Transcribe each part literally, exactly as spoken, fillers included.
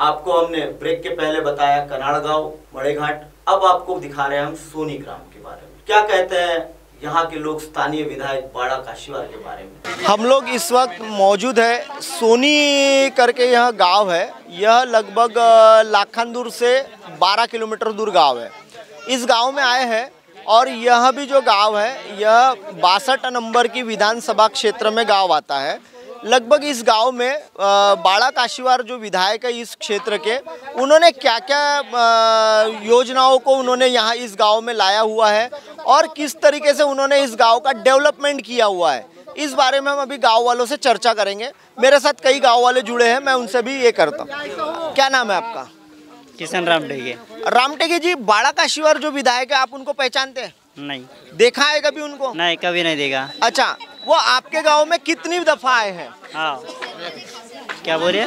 आपको हमने ब्रेक के पहले बताया कनाड़ गांव, मड़ेघाट। अब आपको दिखा रहे हैं हम सोनी ग्राम के बारे में। क्या कहते हैं यहाँ के लोग स्थानीय विधायक बाड़ा काशीवार के बारे में। हम लोग इस वक्त मौजूद है सोनी करके यह गांव है। यह लगभग लाखानदूर से बारह किलोमीटर दूर गांव है। इस गांव में आए हैं और यह भी जो गांव है यह बासठ नंबर की विधानसभा क्षेत्र में गांव आता है। लगभग इस गांव में बाड़ा काशीवार जो विधायक है इस क्षेत्र के, उन्होंने क्या क्या योजनाओं को उन्होंने यहाँ इस गांव में लाया हुआ है और किस तरीके से उन्होंने इस गांव का डेवलपमेंट किया हुआ है, इस बारे में हम अभी गांव वालों से चर्चा करेंगे। मेरे साथ कई गांव वाले जुड़े हैं, मैं उनसे भी ये करता हूँ। क्या नाम है आपका? किशन रामटेगे। रामटेगे जी, बाड़ा काशीवार जो विधायक है आप उनको पहचानते हैं? नहीं। देखा है कभी उनको? नहीं, कभी नहीं देखा। अच्छा, वो आपके गांव में कितनी दफा आए हैं? हाँ। क्या बोल रहे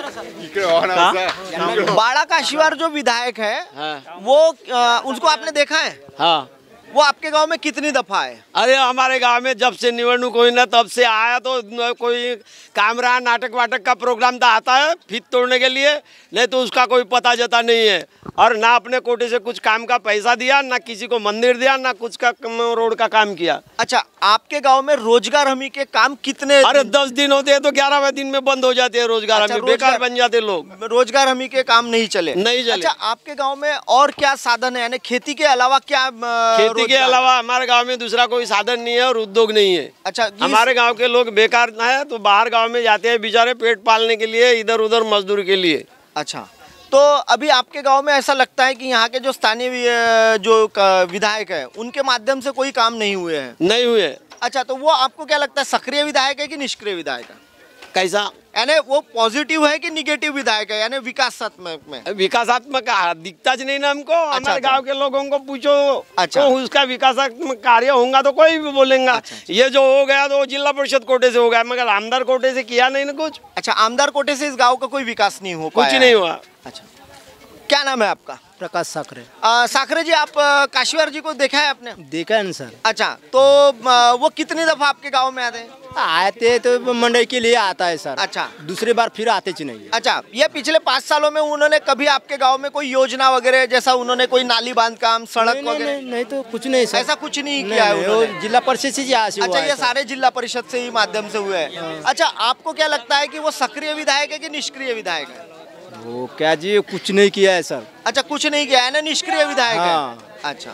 हैं? बाड़ा काशीवार जो विधायक है हाँ। वो आ, उसको आपने देखा है? हाँ। वो आपके गांव में कितनी दफा है? अरे हमारे गांव में जब से निवडणूक हुई ना तब से आया, तो कोई कैमरा नाटक वाटक का प्रोग्राम तो आता है फीत तोड़ने के लिए, नहीं तो उसका कोई पता जता नहीं है। और ना अपने कोटे से कुछ काम का पैसा दिया, ना किसी को मंदिर दिया, ना कुछ का रोड का काम किया। अच्छा, आपके गांव में रोजगार हमी के काम कितने? अरे दस दिन होते हैं तो ग्यारहवें दिन में बंद हो जाते हैं रोजगार हमी। अच्छा, बेकार बन जाते लोग। रोजगार हमी के काम नहीं चले? नहीं चले। अच्छा, आपके गाँव में और क्या साधन है, यानी खेती के अलावा क्या? खेती के अलावा हमारे गांव में दूसरा कोई साधन नहीं है और उद्योग नहीं है। अच्छा, हमारे गांव के लोग बेकार है तो बाहर गांव में जाते हैं बेचारे पेट पालने के लिए, इधर उधर मजदूरी के लिए। अच्छा, तो अभी आपके गांव में ऐसा लगता है कि यहाँ के जो स्थानीय जो विधायक है उनके माध्यम से कोई काम नहीं हुए हैं? नहीं हुए। अच्छा, तो वो आपको क्या लगता है, सक्रिय विधायक है कि निष्क्रिय विधायक है? कैसा, यानी वो पॉजिटिव है कि निगेटिव विधायक है, यानी विकासात्मक में? विकासात्मक दिखता नहीं ना हमको। अच्छा, हमारे अच्छा। गांव के लोगों को पूछो। अच्छा। तो उसका विकासात्मक कार्य होगा तो कोई भी बोलेगा। अच्छा, अच्छा। ये जो हो गया तो जिला परिषद कोटे से हो गया, मगर आमदार कोटे से किया नहीं ना कुछ। अच्छा, आमदार कोटे से इस गाँव का कोई विकास नहीं हो पाया? कुछ नहीं हुआ। अच्छा, क्या नाम है आपका? प्रकाश साखरे। साखरे जी, आप काशीवार जी को देखा है आपने? देखा है ना सर। अच्छा, तो आ, वो कितनी दफा आपके गांव में आते हैं? आते तो मंडई के लिए आता है सर। अच्छा, दूसरी बार फिर आते ही नहीं। अच्छा, ये पिछले पाँच सालों में उन्होंने कभी आपके गांव में कोई योजना वगैरह, जैसा उन्होंने कोई नाली बांध काम, सड़क वगैरह? नहीं, नहीं तो कुछ नहीं सर। ऐसा कुछ नहीं किया है जिला परिषद से। अच्छा, ये सारे जिला परिषद से ही माध्यम से हुए हैं। अच्छा, आपको क्या लगता है कि वो सक्रिय विधायक है कि निष्क्रिय विधायक है? वो क्या जी, कुछ नहीं किया है सर। अच्छा, कुछ नहीं किया है ना, निष्क्रिय विधायक हाँ। है। अच्छा,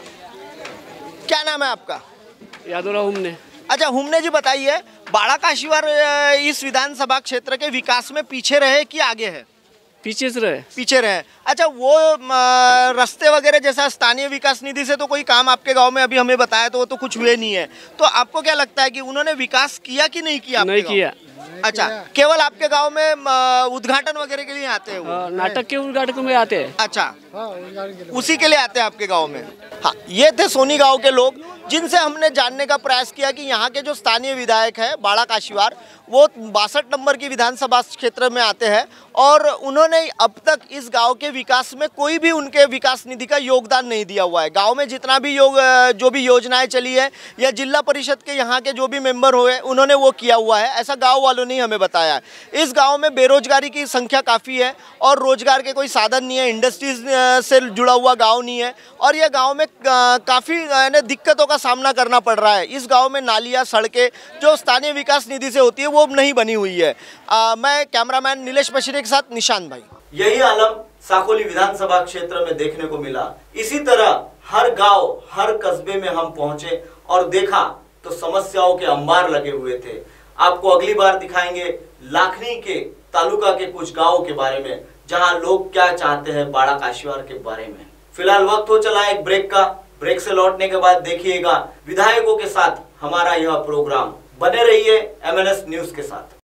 क्या नाम है आपका? यादवराव हुमने। अच्छा, हुमने जी, बताइए, बाड़ा काशीवार इस विधानसभा क्षेत्र के विकास में पीछे रहे कि आगे है? पीछे से रहे। पीछे रहे। अच्छा, वो रास्ते वगैरह जैसा स्थानीय विकास निधि से तो कोई काम आपके गांव में अभी हमें बताया तो वो तो कुछ हुए नहीं है, तो आपको क्या लगता है कि उन्होंने विकास किया कि नहीं किया? नहीं किया। अच्छा, केवल आपके गांव में उद्घाटन वगैरह के लिए आते हैं वो? नाटक के उद्घाटन में आते हैं। अच्छा, उसी के लिए आते हैं आपके गांव में? हाँ, ये थे सोनी गांव के लोग जिनसे हमने जानने का प्रयास किया कि यहाँ के जो स्थानीय विधायक है बाड़ा काशीवार, वो बासठ नंबर की विधानसभा क्षेत्र में आते हैं और उन्होंने अब तक इस गांव के विकास में कोई भी उनके विकास निधि का योगदान नहीं दिया हुआ है। गांव में जितना भी योग जो भी योजनाएं चली है या जिला परिषद के यहाँ के जो भी मेंबर हुए उन्होंने वो किया हुआ है, ऐसा गांव वालों ने हमें बताया। इस गांव में बेरोजगारी की संख्या काफ़ी है और रोजगार के कोई साधन नहीं है, इंडस्ट्रीज से जुड़ा हुआ गाँव नहीं है और यह गाँव में काफ़ी दिक्कतों का सामना करना पड़ रहा है। इस गांव में नालियां, सड़कें जो स्थानीय विकास निधि से होती है वो नहीं बनी हुई है। आ, मैं कैमरामैन नीलेश पशिरे के साथ निशांत भाई। यही आलम साकोली विधानसभा क्षेत्र में देखने को मिला। इसी तरह हर गांव, हर कस्बे में हम पहुंचे और देखा तो समस्याओं के अंबार लगे हुए थे। आपको अगली बार दिखाएंगे लाखनी के तालुका के कुछ गाँव के बारे में, जहाँ लोग क्या चाहते हैं बाड़ा काशीवार के बारे में। फिलहाल वक्त हो चला एक ब्रेक का। ब्रेक से लौटने के बाद देखिएगा विधायकों के साथ हमारा यह प्रोग्राम। बने रहिए एम एन एस न्यूज के साथ।